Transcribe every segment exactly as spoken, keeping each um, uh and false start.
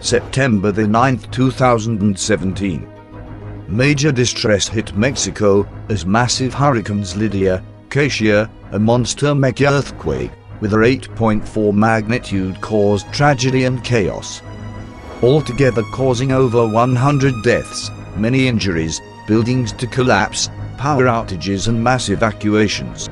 September the ninth two thousand seventeen. Major distress hit Mexico as massive hurricanes Lidia, Katia, a monster mega-earthquake with a eight point four magnitude caused tragedy and chaos, altogether causing over one hundred deaths, many injuries, buildings to collapse, power outages and mass evacuations.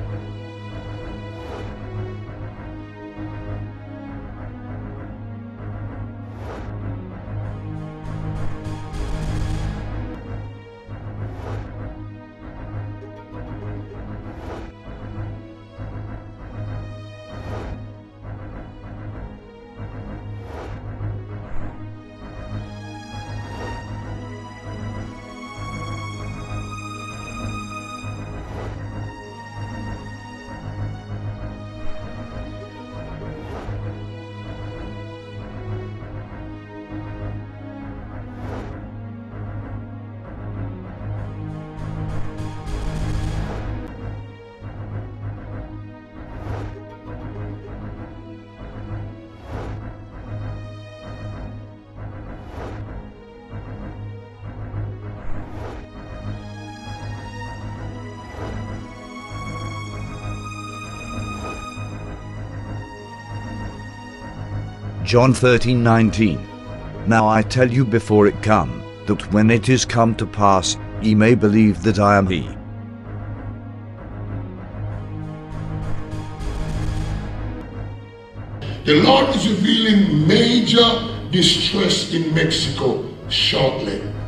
John thirteen nineteen. Now I tell you before it come, that when it is come to pass, ye may believe that I am he. The Lord is revealing major distress in Mexico shortly.